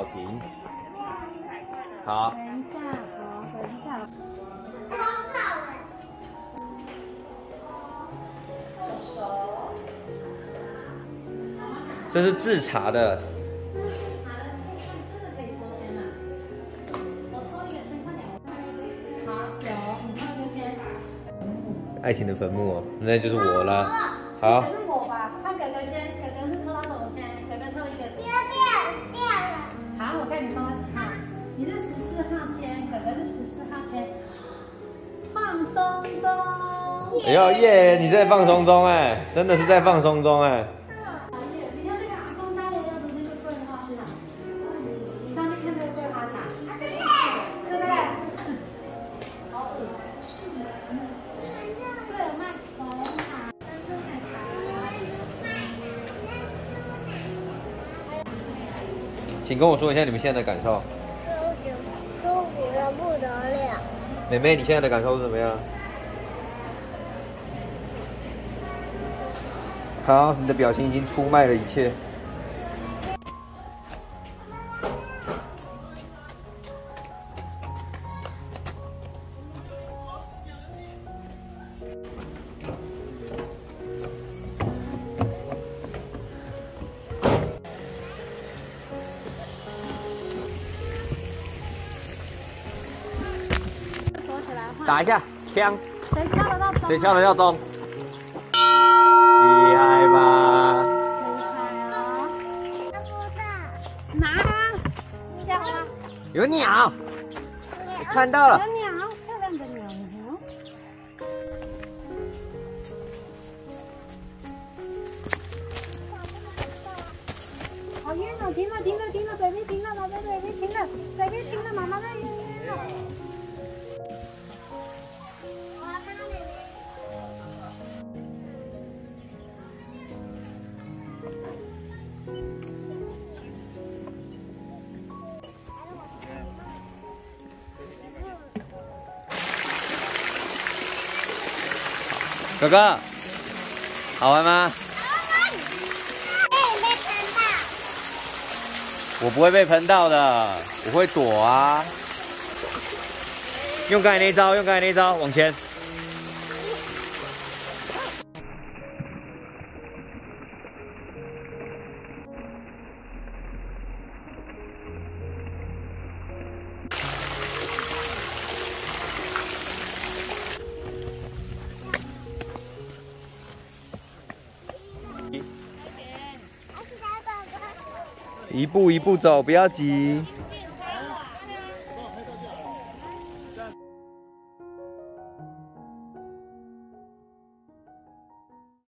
停。好。 等一下，好，等一下。 这是自查的。爱情的坟墓哦，那就是我了。好。 还是我吧，换哥哥签，哥哥是抽到什么签？哥哥抽一个。掉了。好，我看你抽到几号？你是14号签，哥哥是14号签。放松中。 哎呦耶！你在放松中哎，真的是在放松中哎。 你看这个阿公家的要的那个桂花茶，你上去看这个桂花茶，对不对？好恶心。这有卖红茶、珍珠奶茶。 请跟我说一下你们现在的感受。 舒服的不得了。 妹妹，你现在的感受是怎么样？好，你的表情已经出卖了一切。打一下枪， 谁敲得到钟？ 谁敲得到钟？厉害吧？ 厉害哦！看不到。拿啊！跳啊！ 有鸟，看到了。 有鸟，漂亮的鸟。好晕哦！停了，baby 停了，宝贝 baby 停了，baby 停了，妈妈在晕了。 哥哥，好玩吗？我不会被喷到的，我会躲啊。用刚才那一招，往前。一步一步走，不要急。